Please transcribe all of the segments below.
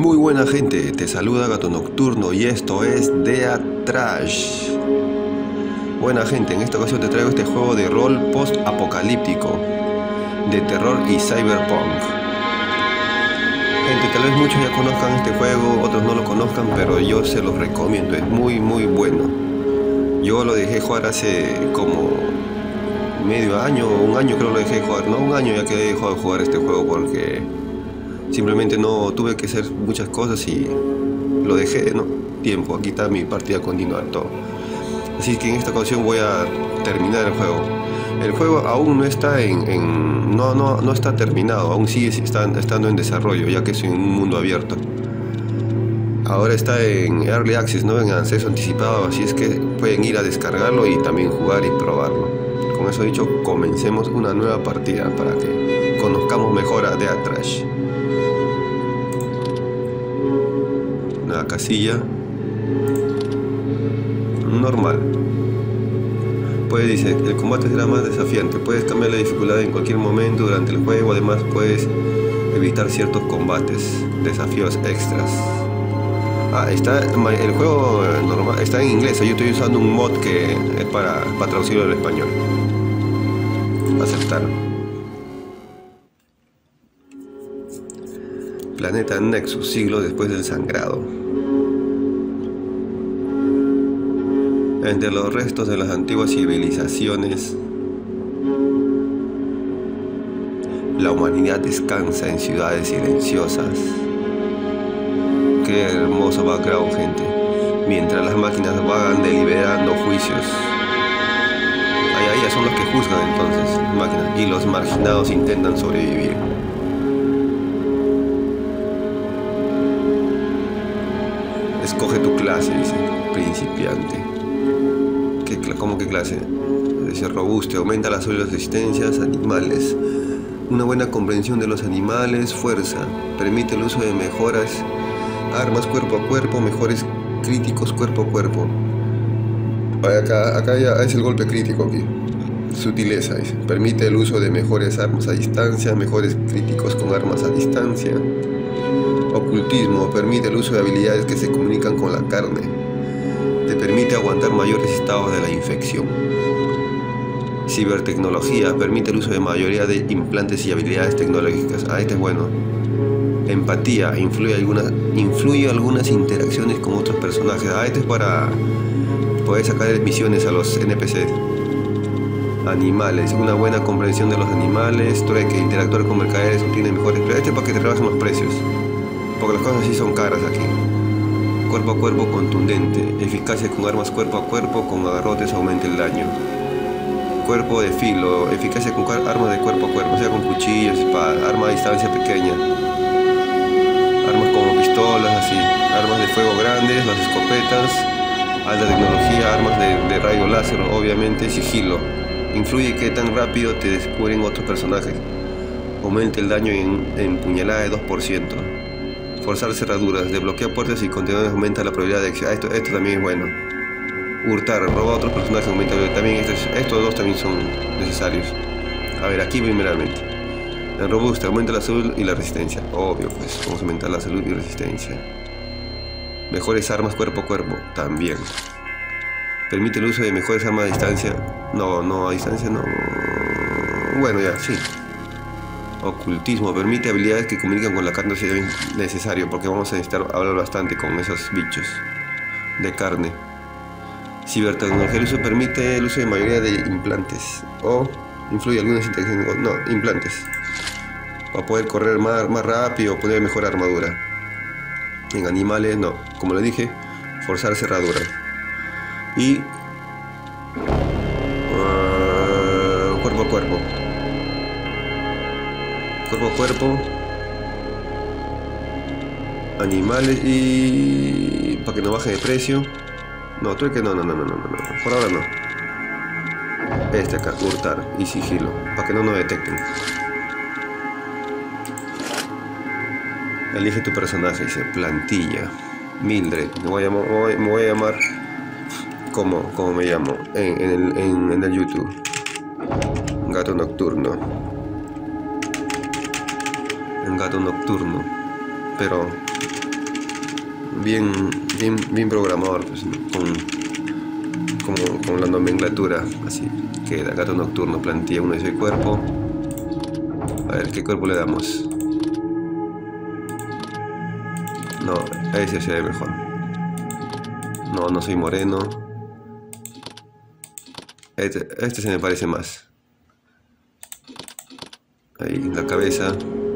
Muy buena gente, te saluda Gato Nocturno y esto es Dea Trash. Buena gente, en esta ocasión te traigo este juego de rol post-apocalíptico, de terror y cyberpunk. Gente, tal vez muchos ya conozcan este juego, otros no lo conozcan, pero yo se los recomiendo, es muy bueno. Yo lo dejé jugar hace como medio año, un año creo lo dejé jugar, no un año ya que he dejado de jugar este juego porque simplemente no tuve que hacer muchas cosas y lo dejé, ¿no? Tiempo, aquí está mi partida continuar todo. Así que en esta ocasión voy a terminar el juego. El juego aún no está no está terminado, aún sigue estando en desarrollo, ya que es en un mundo abierto. Ahora está en Early Access, ¿no? En acceso anticipado, así es que pueden ir a descargarlo y también jugar y probarlo. Con eso dicho, comencemos una nueva partida para que conozcamos mejor a Dea Trash. Una casilla normal. Pues dice, el combate será más desafiante, puedes cambiar la dificultad en cualquier momento durante el juego, además puedes evitar ciertos combates, desafíos extras. El juego normal está en inglés, yo estoy usando un mod que es para traducirlo al español. Aceptar. Planeta Nexus, siglos después del sangrado. Entre los restos de las antiguas civilizaciones, la humanidad descansa en ciudades silenciosas. Qué hermoso background, gente. Mientras las máquinas vagan deliberando juicios. Ellas son los que juzgan entonces, máquinas, y los marginados intentan sobrevivir. Escoge tu clase, dice, principiante. ¿Cómo qué clase? Dice robusto, aumenta las resistencias, animales. Una buena comprensión de los animales, fuerza, permite el uso de mejoras, armas cuerpo a cuerpo, mejores críticos cuerpo a cuerpo. Acá ya es el golpe crítico aquí. Sutileza, dice, permite el uso de mejores armas a distancia, mejores críticos con armas a distancia. Ocultismo, permite el uso de habilidades que se comunican con la carne. Te permite aguantar mayores estados de la infección. Cibertecnología, permite el uso de mayoría de implantes y habilidades tecnológicas. Este es bueno. Empatía, influye algunas interacciones con otros personajes. Este es para poder sacar misiones a los NPCs. Animales, una buena comprensión de los animales. Trueque, interactuar con mercaderes obtiene mejores precios. Este es para que te rebajen los precios, porque las cosas sí son caras aquí. Cuerpo a cuerpo contundente, eficacia con armas cuerpo a cuerpo, con agarrotes aumenta el daño. Cuerpo de filo, eficacia con armas de cuerpo a cuerpo, o sea con cuchillos, espada, arma a distancia pequeña. Armas como pistolas, así. Armas de fuego grandes, las escopetas. Alta tecnología, armas de rayo láser, obviamente. Sigilo, influye que tan rápido te descubren otros personajes. Aumenta el daño en puñalada de 2%. Forzar cerraduras, desbloquea puertas y contenedores, aumenta la probabilidad de éxito. Esto también es bueno. Hurtar, roba a otros personajes, aumenta también. Estos dos también son necesarios. A ver, aquí primeramente. En robusta, aumenta la salud y la resistencia. Obvio, pues, vamos a aumentar la salud y resistencia. Mejores armas cuerpo a cuerpo, también. Permite el uso de mejores armas a distancia. No, a distancia no. Bueno, ya, sí. Ocultismo, permite habilidades que comunican con la carne si es necesario, porque vamos a necesitar hablar bastante con esos bichos de carne. Cibertecnología, el uso permite el uso de mayoría de implantes, o influye algunas interacciones, implantes, para poder correr más rápido o poner mejor armadura. En animales no, como le dije, forzar cerraduras. Y cuerpo a cuerpo. Cuerpo a cuerpo, animales y para que no baje de precio. No, trueque no, por ahora no. Este acá, hurtar y sigilo, para que no nos detecten. Elige tu personaje, dice plantilla. Mildred, me voy a llamar como me llamo en el YouTube. Gato Nocturno. Un gato nocturno, pero bien programador, pues, con la nomenclatura. Así queda: gato nocturno, plantilla 1 dice cuerpo. A ver, ¿qué cuerpo le damos? No, ese se ve mejor. No soy moreno. Este se me parece más. Ahí, la cabeza.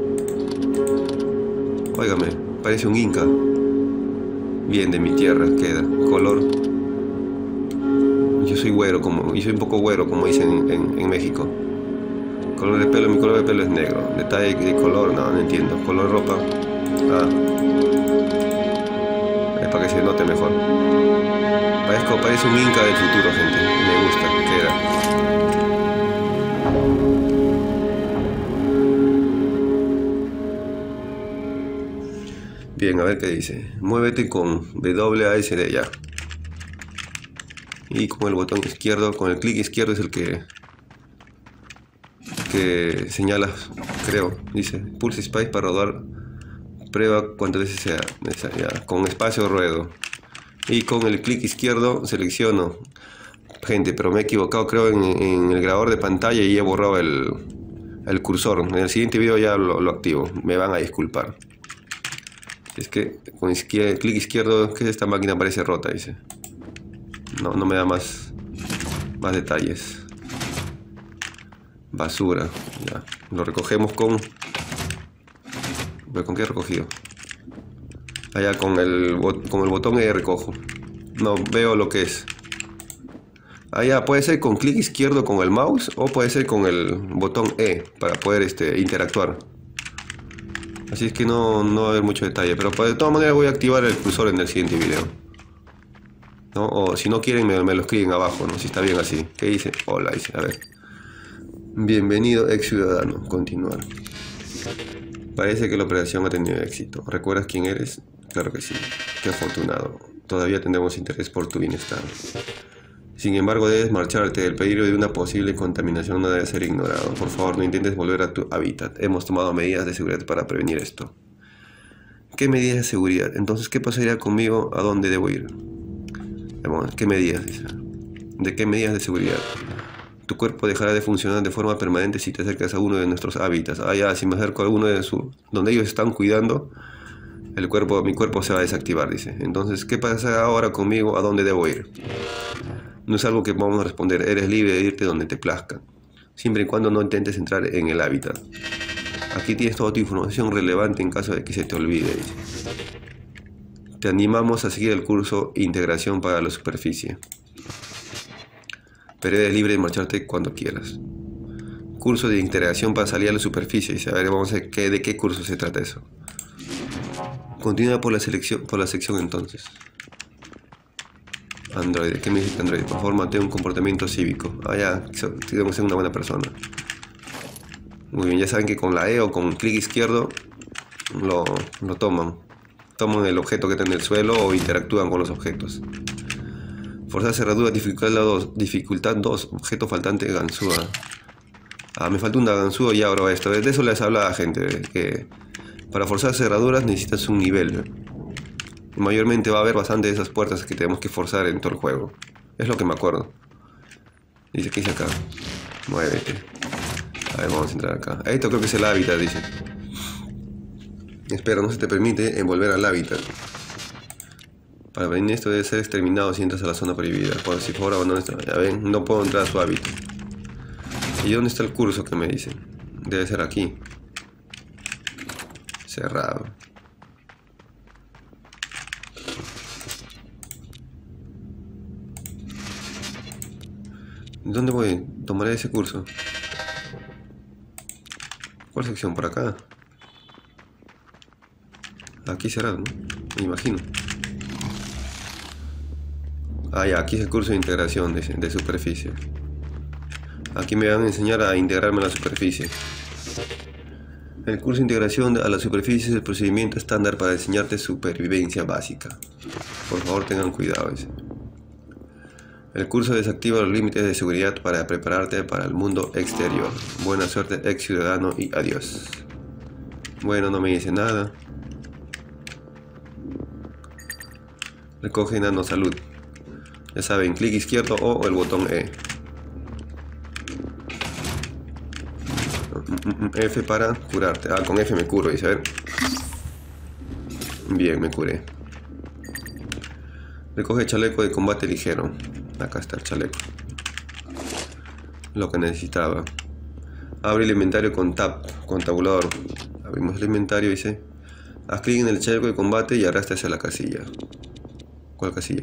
Óigame, parece un inca. Bien, de mi tierra queda. Color. Yo soy un poco güero, como dicen en México. Color de pelo, mi color de pelo es negro. Detalle de color, no entiendo. Color de ropa. Es para que se note mejor. Parece un inca del futuro, gente. Me gusta, queda. Bien, a ver qué dice. Muévete con WASD ya. Y con el botón izquierdo, con el clic izquierdo es el que señala, creo. Dice, pulsa space para rodar. Prueba cuantas veces sea necesaria. Con espacio ruedo. Y con el clic izquierdo selecciono. Gente, pero me he equivocado, creo, en el grabador de pantalla y he borrado el cursor. En el siguiente video ya lo activo. Me van a disculpar. Es que con clic izquierdo, que esta máquina parece rota, dice. No me da más detalles. Basura. Ya. Lo recogemos con qué he recogido. Allá con el botón E recojo. No veo lo que es. Allá puede ser con clic izquierdo con el mouse o puede ser con el botón E para poder interactuar. Así es que no va a haber mucho detalle, pero de todas maneras voy a activar el cursor en el siguiente video, ¿no? O si no quieren me lo escriben abajo, ¿no? Si está bien así. ¿Qué dice? Hola, dice. A ver. Bienvenido, ex ciudadano. Continuar. Parece que la operación ha tenido éxito. ¿Recuerdas quién eres? Claro que sí. Qué afortunado. Todavía tendremos interés por tu bienestar. Sin embargo, debes marcharte. El peligro de una posible contaminación no debe ser ignorado. Por favor, no intentes volver a tu hábitat. Hemos tomado medidas de seguridad para prevenir esto. ¿Qué medidas de seguridad? Entonces, ¿qué pasaría conmigo? ¿A dónde debo ir? ¿Qué medidas? Dice. ¿De qué medidas de seguridad? Tu cuerpo dejará de funcionar de forma permanente si te acercas a uno de nuestros hábitats. Ya, si me acerco a uno donde ellos están cuidando, mi cuerpo se va a desactivar, dice. Entonces, ¿qué pasa ahora conmigo? ¿A dónde debo ir? No es algo que vamos a responder. Eres libre de irte donde te plazca, siempre y cuando no intentes entrar en el hábitat. Aquí tienes toda tu información relevante en caso de que se te olvide, dice. Te animamos a seguir el curso Integración para la Superficie. Pero eres libre de marcharte cuando quieras. Curso de integración para salir a la superficie. Dice, a ver, vamos a ver de qué curso se trata eso. Continúa por la sección entonces. Android, ¿qué me dice Android? Por favor, mantén un comportamiento cívico. Ya, debemos ser una buena persona. Muy bien, ya saben que con la E o con clic izquierdo lo toman. Toman el objeto que está en el suelo o interactúan con los objetos. Forzar cerradura, dificultad 2, objeto faltante ganzúa. Me falta una ganzúa y abro esto. De eso les habla a la gente, que para forzar cerraduras necesitas un nivel. Mayormente va a haber bastante de esas puertas que tenemos que forzar en todo el juego. Es lo que me acuerdo. Dice, ¿qué dice acá? Muévete. A ver, vamos a entrar acá. Esto creo que es el hábitat, dice. Espera, no se te permite volver al hábitat. Para venir esto debe ser exterminado si entras a la zona prohibida. Por si por favor, ya ven, no puedo entrar a su hábitat. ¿Y dónde está el curso que me dicen? Debe ser aquí. Cerrado. ¿Dónde voy? Tomaré ese curso. ¿Cuál sección? ¿Por acá? Aquí será, ¿no? Me imagino. Ya, aquí es el curso de integración de superficie. Aquí me van a enseñar a integrarme a la superficie. El curso de integración a la superficie es el procedimiento estándar para enseñarte supervivencia básica. Por favor, tengan cuidado. El curso desactiva los límites de seguridad para prepararte para el mundo exterior. Buena suerte, ex ciudadano, y adiós. Bueno, no me dice nada. Recoge nano salud. Ya saben, clic izquierdo o el botón E. F para curarte. Ah, con F me curo, dice, a ver. Bien, me curé. Recoge chaleco de combate ligero. Acá está el chaleco. Lo que necesitaba. Abre el inventario con tab, con tabulador. Abrimos el inventario, dice. Haz clic en el chaleco de combate y arrastra hacia la casilla. ¿Cuál casilla?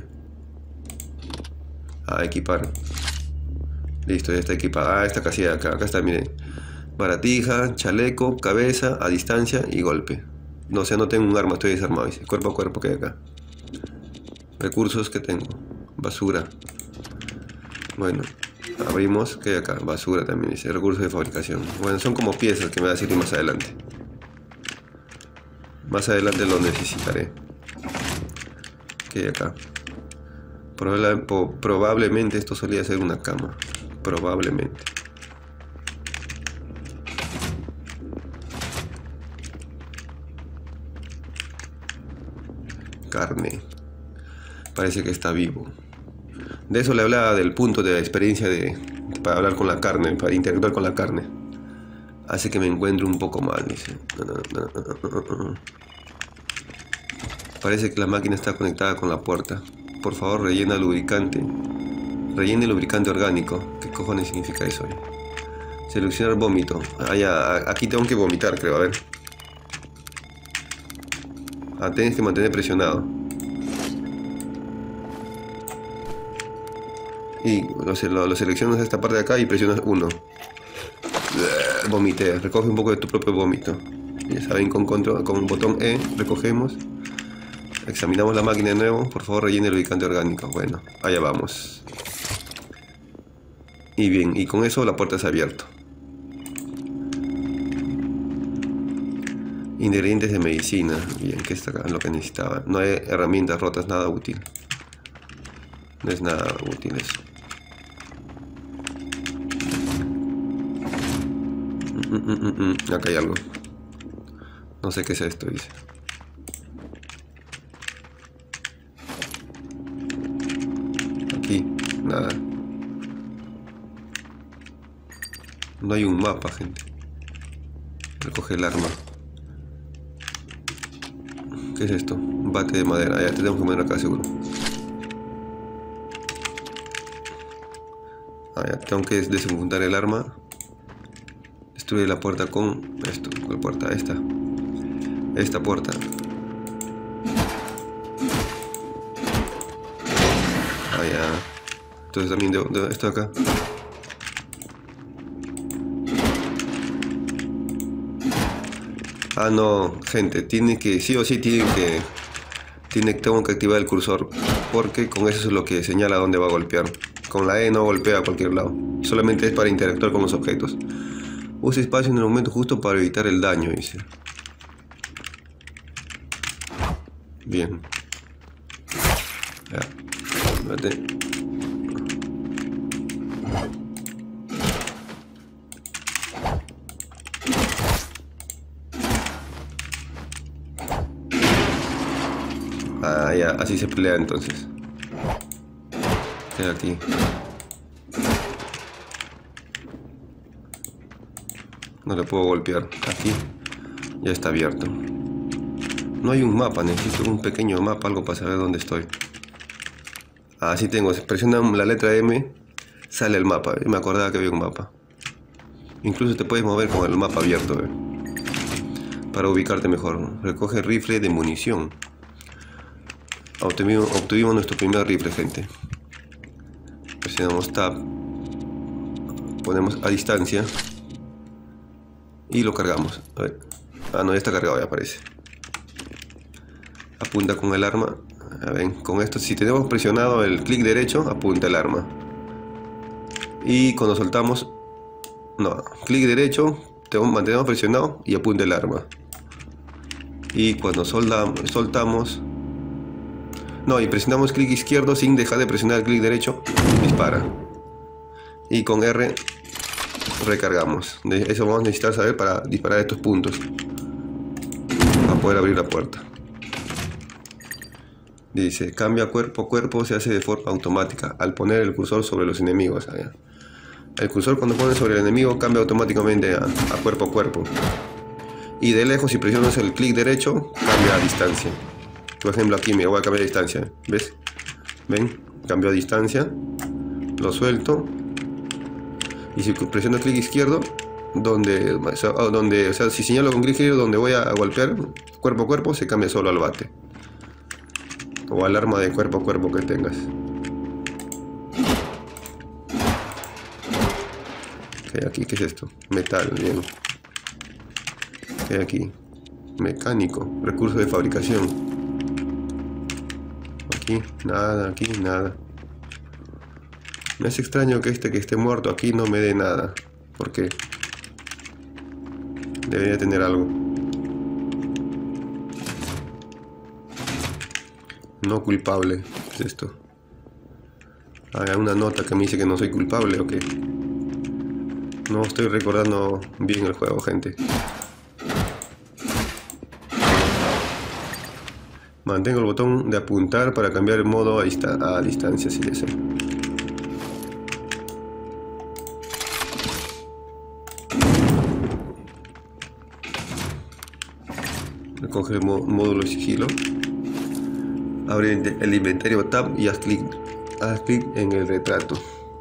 Ah, equipar. Listo, ya está equipada. Ah, esta casilla de acá. Acá está, miren. Baratija, chaleco, cabeza, a distancia y golpe. No, o sea, no tengo un arma, estoy desarmado. Dice. Cuerpo a cuerpo que hay acá. Recursos que tengo. Basura. Bueno, abrimos. ¿Qué hay acá? Basura también dice. Recursos de fabricación. Bueno, son como piezas que me va a servir más adelante. Más adelante lo necesitaré. ¿Qué hay acá? Probablemente esto solía ser una cama. Probablemente. Carne. Parece que está vivo. De eso le hablaba, del punto de la experiencia para hablar con la carne, para interactuar con la carne. Hace que me encuentre un poco mal, dice. Parece que la máquina está conectada con la puerta. Por favor, rellena lubricante. Rellene lubricante orgánico. ¿Qué cojones significa eso? Seleccionar vómito. Ah, ya, aquí tengo que vomitar, creo, a ver. Ah, tienes que mantener presionado. Y lo seleccionas esta parte de acá y presionas 1. Vomité. Recoge un poco de tu propio vómito. Ya saben, con el botón E recogemos. Examinamos la máquina de nuevo. Por favor, rellene el lubricante orgánico. Bueno, allá vamos. Y bien, y con eso la puerta se ha abierto. Ingredientes de medicina. Bien, ¿qué está acá? Lo que necesitaba. No hay herramientas rotas, nada útil. No es nada útil eso. Acá hay algo. No sé qué es esto, dice. Aquí, nada. No hay un mapa, gente. Recoge el arma. ¿Qué es esto? Un bate de madera. Ya tenemos que poner acá seguro. Ah, ya tengo que desenfundar el arma. Destruye la puerta con esto. ¿Cuál puerta? Esta. Esta puerta. Ah, ya. Entonces también de esto de acá. Ah, no, gente, tiene que, sí o sí tengo que activar el cursor, porque con eso es lo que señala dónde va a golpear. Con la E no golpea a cualquier lado, solamente es para interactuar con los objetos. Use espacio en el momento justo para evitar el daño, dice. Bien. Ya. Espérate. Ah, ya, así se pelea entonces. Queda aquí. No le puedo golpear. Aquí ya está abierto. No hay un mapa, necesito un pequeño mapa, algo para saber dónde estoy. Ah, sí tengo. Si presionan la letra M, sale el mapa. Me acordaba que había un mapa. Incluso te puedes mover con el mapa abierto, para ubicarte mejor. Recoge rifle de munición. Obtuvimos nuestro primer rifle, gente. Presionamos Tab. Ponemos a distancia. Y lo cargamos. A ver. Ah, no, ya está cargado, ya parece. Apunta con el arma. A ver, con esto, si tenemos presionado el clic derecho, apunta el arma. Y cuando soltamos... No, clic derecho, mantenemos presionado y apunta el arma. Y cuando soltamos... No, y presionamos clic izquierdo sin dejar de presionar el clic derecho, dispara. Y con R recargamos. Eso vamos a necesitar saber para disparar estos puntos, para poder abrir la puerta. Dice, cambia cuerpo a cuerpo, se hace de forma automática al poner el cursor sobre los enemigos. Allá. El cursor cuando pones sobre el enemigo cambia automáticamente a cuerpo a cuerpo. Y de lejos, si presionas el clic derecho, cambia a distancia. Por ejemplo, aquí me voy a cambiar de distancia. ¿Ves? ¿Ven? Cambio a distancia. Lo suelto. Y si presiono el clic izquierdo, o sea, si señalo con clic izquierdo donde voy a golpear cuerpo a cuerpo, se cambia solo al bate. O al arma de cuerpo a cuerpo que tengas. ¿Qué hay aquí? ¿Qué es esto? Metal, bien. ¿Qué hay aquí? Mecánico, recurso de fabricación. Aquí, nada, aquí, nada. Me hace extraño que que esté muerto aquí no me dé nada. ¿Por qué? Debería tener algo. No culpable. ¿Qué es esto? Hay una nota que me dice que no soy culpable o qué. No estoy recordando bien el juego, gente. Mantengo el botón de apuntar para cambiar el modo a distancia, si deseo. Recoge el módulo de sigilo. Abre el inventario tab y haz clic en el retrato.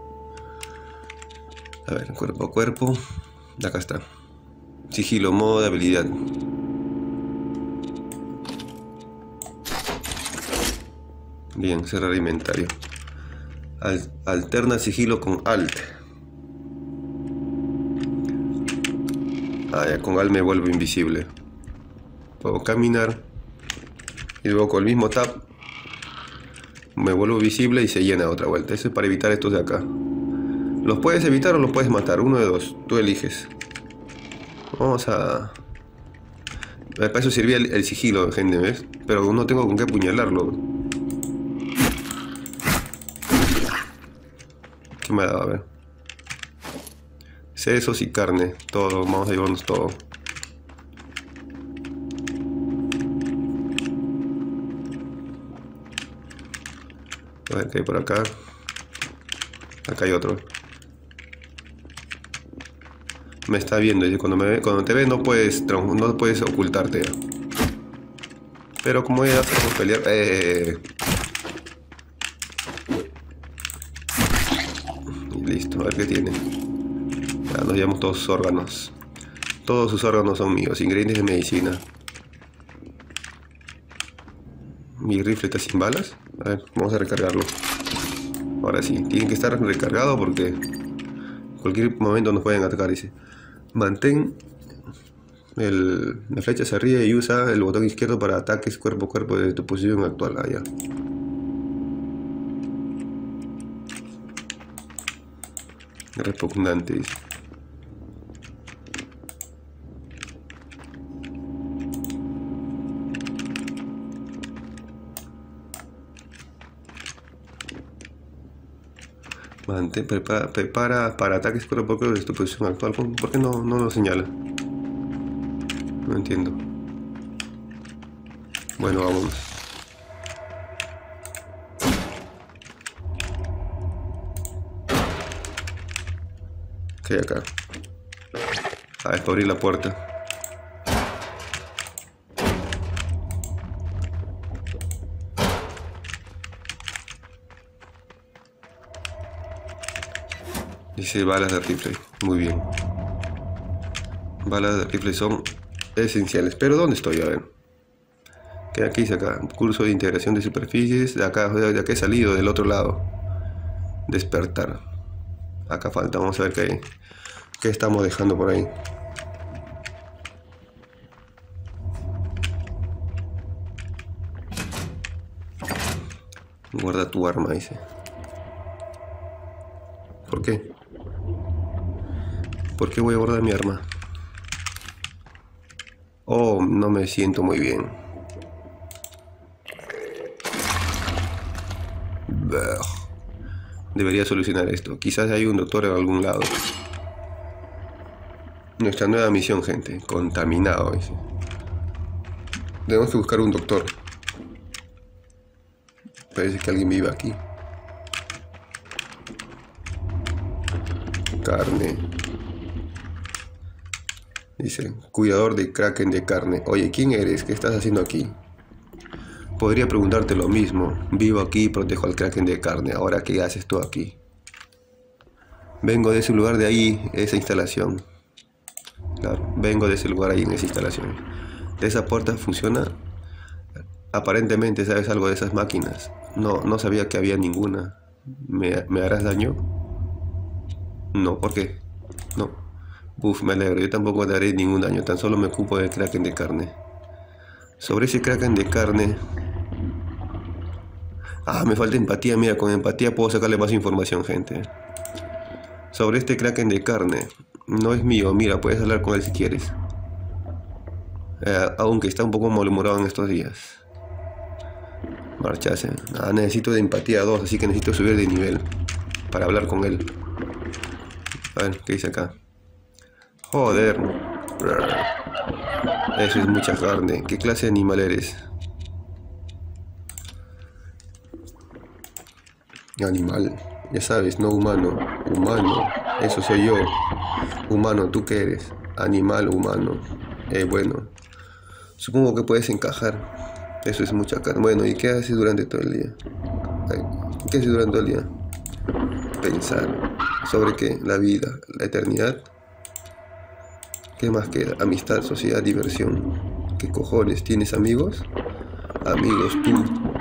A ver, cuerpo a cuerpo. Acá está. Sigilo, modo de habilidad. Bien, cerrar inventario. Alterna sigilo con Alt. Ya, con Alt me vuelvo invisible. Puedo caminar. Y luego con el mismo tab me vuelvo visible y se llena otra vuelta. Eso es para evitar estos de acá. Los puedes evitar o los puedes matar. Uno de dos. Tú eliges. Vamos a... Para eso servía el sigilo, gente, ¿ves? Pero no tengo con qué apuñalarlo. ¿Qué me ha dado? A ver. Sesos y carne. Todo. Vamos a llevarnos todo. A ver qué hay por acá. Acá hay otro. Me está viendo. Y cuando te ve no puedes ocultarte. Pero como ya podemos pelear. Y listo. A ver qué tiene. Ya nos llevamos todos sus órganos. Todos sus órganos son míos. Ingredientes de medicina. Mi rifle está sin balas. A ver, vamos a recargarlo. Ahora sí, tiene que estar recargado porque en cualquier momento nos pueden atacar. Dice, mantén la flecha hacia arriba y usa el botón izquierdo para ataques cuerpo a cuerpo desde tu posición actual. Allá. Repugnante, dice. Prepara para ataques cuerpo a cuerpo desde tu posición actual. ¿Por qué no lo señala? No entiendo. Bueno, vamos. ¿Qué hay acá? Es para abrir la puerta. Dice balas de rifle. Muy bien. Balas de rifle son esenciales. Pero ¿dónde estoy? A ver. ¿Qué aquí dice acá? Curso de integración de superficies. De acá he salido, del otro lado. Despertar. Acá falta. Vamos a ver qué estamos dejando por ahí. Guarda tu arma, dice. ¿Por qué? ¿Por qué voy a guardar mi arma? Oh, no me siento muy bien. Debería solucionar esto. Quizás hay un doctor en algún lado. Nuestra nueva misión, gente. Contaminado, dice. Tenemos que buscar un doctor. Parece que alguien vive aquí. Carne. Dice, cuidador de kraken de carne. Oye, ¿quién eres? ¿Qué estás haciendo aquí? Podría preguntarte lo mismo. Vivo aquí y protejo al kraken de carne. Ahora, ¿qué haces tú aquí? Vengo de ese lugar de ahí, esa instalación. Claro, vengo de ese lugar ahí en esa instalación. ¿De esa puerta funciona? Aparentemente sabes algo de esas máquinas. No sabía que había ninguna. ¿Me harás daño? No, ¿por qué? No. Uf, me alegro. Yo tampoco te haré ningún daño. Tan solo me ocupo del kraken de carne. Sobre ese kraken de carne... Ah, me falta empatía. Mira, con empatía puedo sacarle más información, gente. Sobre este kraken de carne. No es mío. Mira, puedes hablar con él si quieres. Aunque está un poco malhumorado en estos días. Marchase. Ah, necesito de empatía 2, así que necesito subir de nivel para hablar con él. A ver, ¿qué dice acá? Joder. Eso es mucha carne. ¿Qué clase de animal eres? Animal. Ya sabes, no humano. Humano. Eso soy yo. Humano, ¿tú qué eres? Animal, humano. Bueno. Supongo que puedes encajar. Eso es mucha carne. Bueno, ¿y qué haces durante todo el día? ¿Qué haces durante todo el día? Pensar. ¿Sobre qué? La vida, la eternidad. ¿Qué más queda? Amistad, sociedad, diversión. ¿Qué cojones? ¿Tienes amigos? Amigos, tú.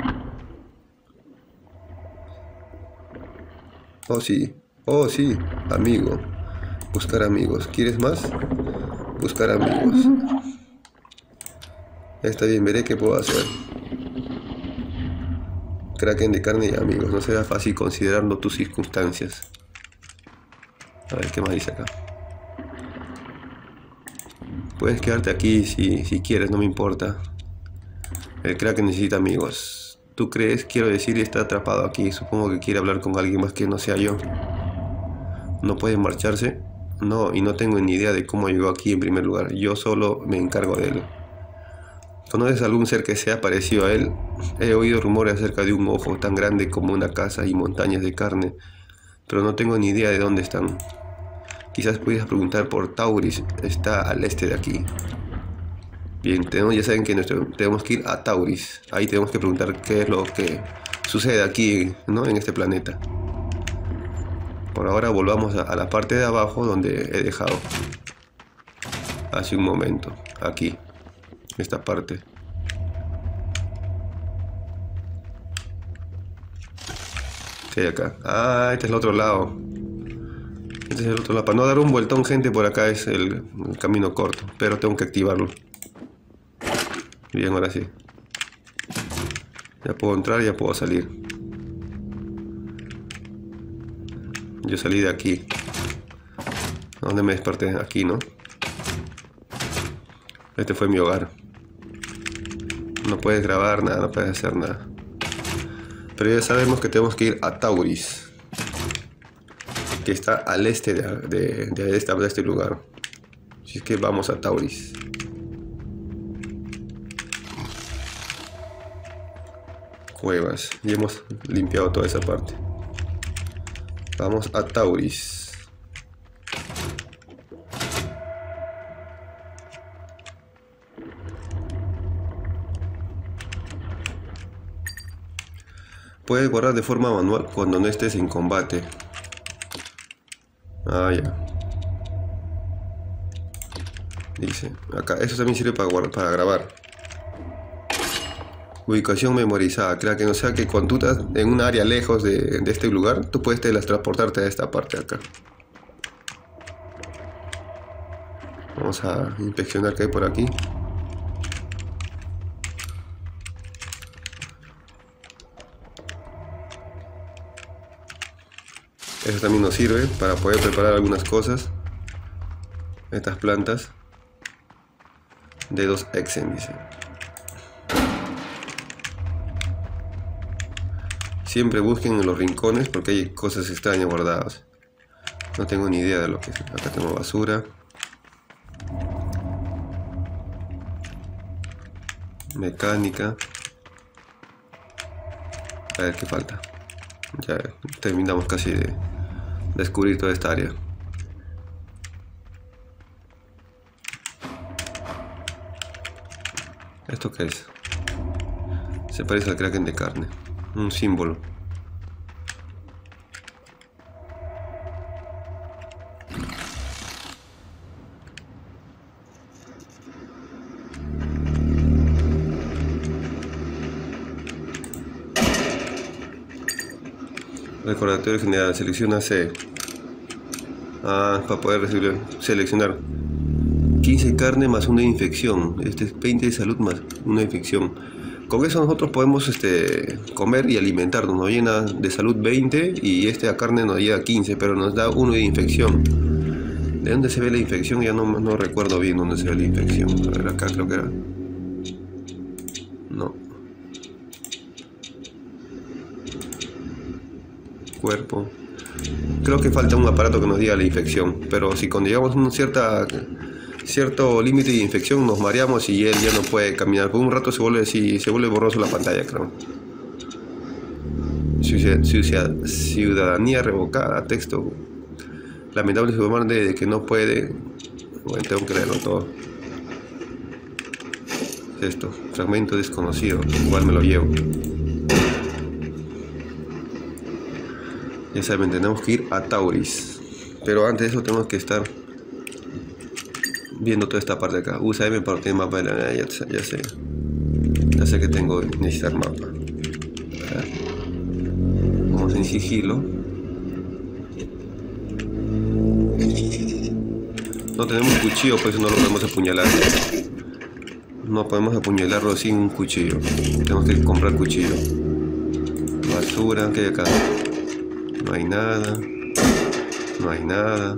Oh sí, amigo. Buscar amigos. ¿Quieres más? Buscar amigos. Está bien, veré qué puedo hacer. Kraken de carne y amigos. No será fácil considerando tus circunstancias. A ver, ¿qué más dice acá? Puedes quedarte aquí si quieres, no me importa. El Kraken necesita amigos. ¿Tú crees? Quiero decir, está atrapado aquí. Supongo que quiere hablar con alguien más que no sea yo. ¿No puede marcharse? No, y no tengo ni idea de cómo llegó aquí en primer lugar. Yo solo me encargo de él. ¿Conoces algún ser que sea parecido a él? He oído rumores acerca de un ojo tan grande como una casa y montañas de carne, pero no tengo ni idea de dónde están. Quizás pudieras preguntar por Tauris, está al este de aquí. Bien, ya saben que tenemos que ir a Tauris. Ahí tenemos que preguntar qué es lo que sucede aquí, ¿no? En este planeta. Por ahora volvamos a la parte de abajo donde he dejado hace un momento. Aquí, esta parte. ¿Qué hay acá? Ah, este es el otro lado. Este es el otro lado. Para no dar un vueltón, gente, por acá es el camino corto. Pero tengo que activarlo. Bien, ahora sí. Ya puedo entrar, ya puedo salir. Yo salí de aquí. ¿Dónde me desperté? Aquí, ¿no? Este fue mi hogar. No puedes grabar nada, no puedes hacer nada. Pero ya sabemos que tenemos que ir a Tauris, que está al este de este lugar. Así es que vamos a Tauris. Cuevas. Y hemos limpiado toda esa parte. Vamos a Tauris. Puedes guardar de forma manual cuando no estés en combate. Ah, ya. Dice, acá, eso también sirve para grabar. Ubicación memorizada, Kraken, o sea que cuando tú estás en un área lejos de este lugar, tú puedes teletransportarte a esta parte de acá. Vamos a inspeccionar qué hay por aquí. Eso también nos sirve para poder preparar algunas cosas. Estas plantas. Dedos Exen, dice. Siempre busquen en los rincones porque hay cosas extrañas guardadas. No tengo ni idea de lo que es. Acá tengo basura. Mecánica. A ver qué falta. Ya terminamos casi de descubrir toda esta área. ¿Esto qué es? Se parece al kraken de carne. Un símbolo. Recordatorio general. Selecciona C. Para poder seleccionar 15 carne más una infección. Este es 20 de salud más una infección. Con eso nosotros podemos comer y alimentarnos. Nos llena de salud 20 y a carne nos llena 15, pero nos da 1 de infección. ¿De dónde se ve la infección? Ya no recuerdo bien dónde se ve la infección. A ver, acá creo que era. No. Cuerpo. Creo que falta un aparato que nos diga la infección, pero si cuando llegamos a un cierto límite de infección nos mareamos y él ya no puede caminar. Por un rato se vuelve borroso la pantalla, creo. Ciudadanía revocada, texto. Lamentable informarle de que no puede. Bueno, tengo que leerlo todo. Esto, fragmento desconocido, igual me lo llevo. Ya saben, tenemos que ir a Tauris. Pero antes de eso tenemos que estar viendo toda esta parte de acá. Usa M para obtener mapa de la... Ya sé. Ya sé que tengo que necesitar mapa. Vamos en sigilo. No tenemos cuchillo, por eso no lo podemos apuñalar. No podemos apuñalarlo sin un cuchillo. Tenemos que comprar cuchillo. Basura, ¿qué hay acá? No hay nada. No hay nada.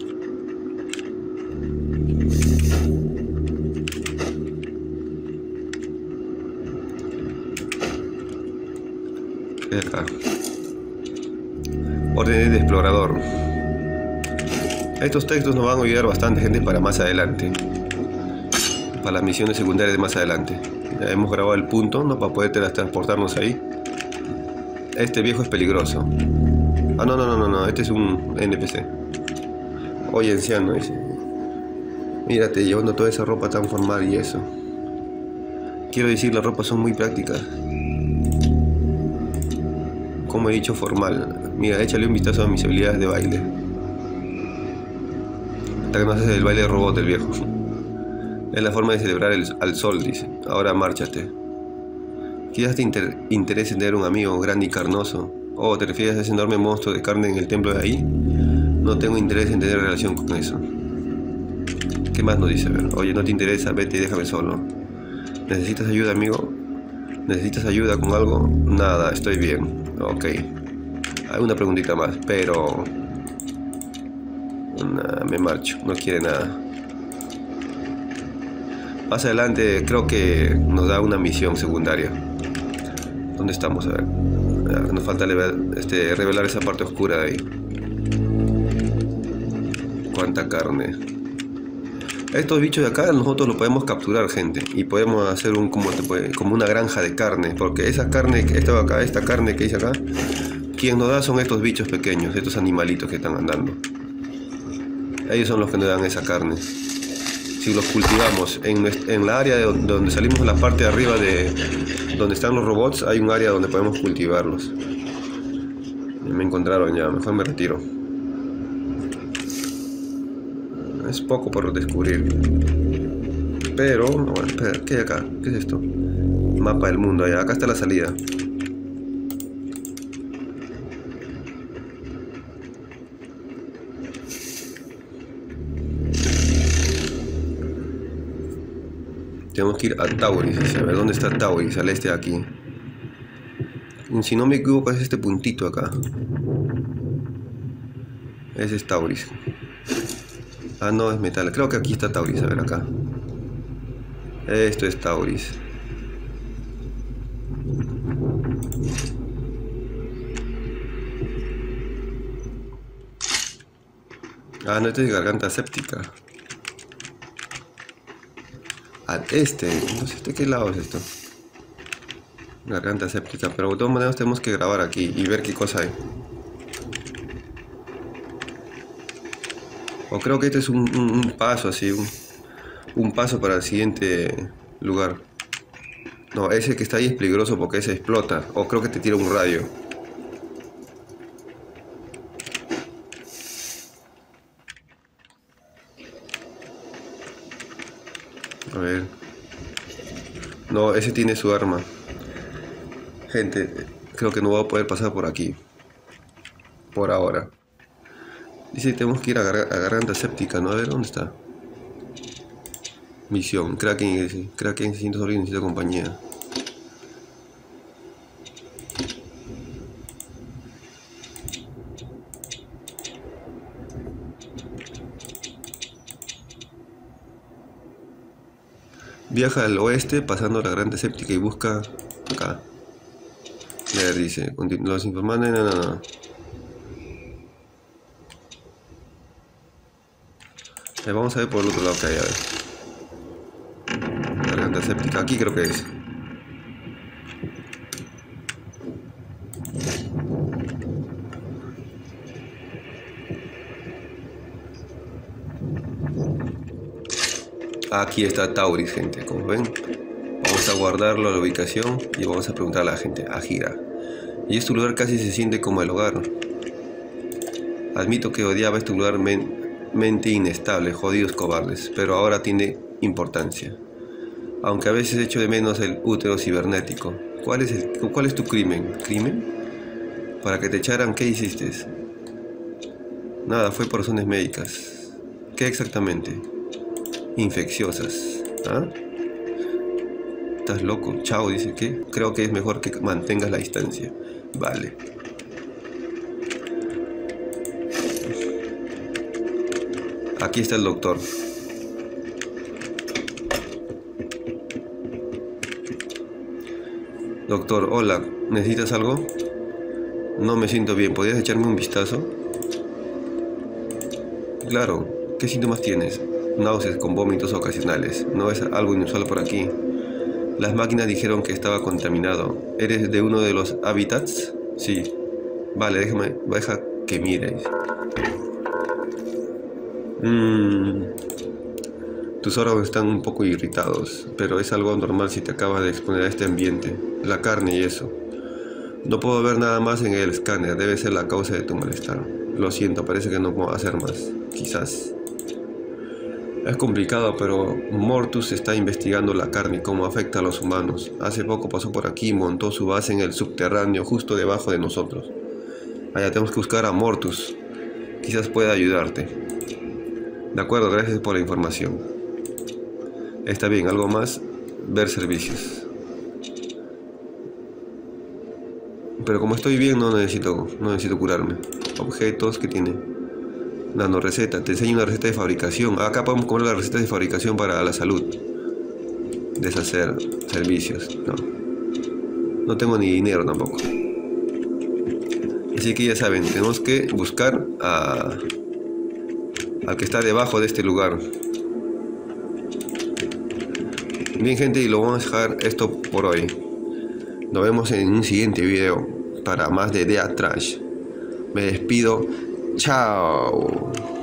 ¿Qué hay acá? Órdenes de explorador. Estos textos nos van a ayudar bastante, gente, para más adelante. Para las misiones secundarias de más adelante. Ya hemos grabado el punto, ¿no? Para poder transportarnos ahí. Este viejo es peligroso. No, este es un NPC. Oye, anciano, dice. Mírate, llevando toda esa ropa tan formal y eso. Quiero decir, las ropas son muy prácticas. Como he dicho, formal. Mira, échale un vistazo a mis habilidades de baile. Hasta que no haces el baile de robot, el viejo. Es la forma de celebrar al sol, dice. Ahora márchate. Quizás te interese tener un amigo grande y carnoso. Oh, ¿te refieres a ese enorme monstruo de carne en el templo de ahí? No tengo interés en tener relación con eso. ¿Qué más nos dice? A ver, oye, no te interesa, vete y déjame solo. ¿Necesitas ayuda, amigo? ¿Necesitas ayuda con algo? Nada, estoy bien. Ok. Hay una preguntita más, pero... me marcho, no quiere nada. Más adelante creo que nos da una misión secundaria. ¿Dónde estamos? A ver. Nos falta revelar esa parte oscura de ahí. Cuánta carne. Estos bichos de acá nosotros los podemos capturar, gente. Y podemos hacer como una granja de carne. Porque esa carne que estaba acá, esta carne que dice acá, quien nos da son estos bichos pequeños, estos animalitos que están andando. Ellos son los que nos dan esa carne. Si los cultivamos en la área donde salimos, en la parte de arriba de donde están los robots, hay un área donde podemos cultivarlos. Me encontraron ya, mejor me retiro. Es poco por descubrir. Pero, bueno, espera, ¿qué hay acá? ¿Qué es esto? Mapa del mundo, allá, acá está la salida. Tenemos que ir a Tauris, a ver dónde está Tauris, al este de aquí. Si no me equivoco es este puntito acá. Ese es Tauris. Ah, no, es metal. Creo que aquí está Tauris, a ver acá. Esto es Tauris. Ah, no, este es garganta séptica. Al este, no sé de qué lado es esto. Garganta séptica, pero de todas maneras tenemos que grabar aquí y ver qué cosa hay. O creo que este es un paso así, un paso para el siguiente lugar. No, ese que está ahí es peligroso porque ese explota. O creo que te tira un rayo. A ver. No, ese tiene su arma. Gente, creo que no voy a poder pasar por aquí. Por ahora. Dice que tenemos que ir a Garganta Séptica, ¿no? A ver, ¿dónde está? Misión. Kraken se siente solo y necesita compañía. Viaja al oeste pasando la Garganta Séptica y busca acá. A ver, dice, los informantes, no. Vamos a ver por el otro lado que hay, a ver. Garganta Séptica, aquí creo que es. Aquí está Tauris, gente, como ven. Vamos a guardarlo a la ubicación y vamos a preguntar a la gente, a Gira. Y este lugar casi se siente como el hogar. Admito que odiaba este lugar mente inestable, jodidos cobardes, pero ahora tiene importancia. Aunque a veces echo de menos el útero cibernético. ¿Cuál es tu crimen? ¿Crimen? ¿Para que te echaran qué hiciste? Nada, fue por razones médicas. ¿Qué exactamente? Infecciosas. ¿Ah? ¿Estás loco? Chao, dice que creo que es mejor que mantengas la distancia. Vale. Aquí está el doctor. Doctor, hola, ¿necesitas algo? No me siento bien, ¿podrías echarme un vistazo? Claro, ¿qué síntomas tienes? Náuseas con vómitos ocasionales. No es algo inusual por aquí. Las máquinas dijeron que estaba contaminado. ¿Eres de uno de los hábitats? Sí. Vale, deja que mires. Tus órganos están un poco irritados, pero es algo normal si te acabas de exponer a este ambiente. La carne y eso. No puedo ver nada más en el escáner. Debe ser la causa de tu malestar. Lo siento, parece que no puedo hacer más. Quizás. Es complicado, pero Mortus está investigando la carne y cómo afecta a los humanos. Hace poco pasó por aquí y montó su base en el subterráneo justo debajo de nosotros. Allá tenemos que buscar a Mortus. Quizás pueda ayudarte. De acuerdo, gracias por la información. Está bien, ¿algo más? Ver servicios. Pero como estoy bien, no necesito curarme. Objetos que tiene. Nanoreceta, te enseño una receta de fabricación. Acá podemos comprar la receta de fabricación para la salud. Deshacer servicios. No tengo ni dinero tampoco. Así que ya saben, tenemos que buscar al que está debajo de este lugar. Bien, gente, y lo vamos a dejar esto por hoy. Nos vemos en un siguiente video para más de Death Trash. Me despido. Chao.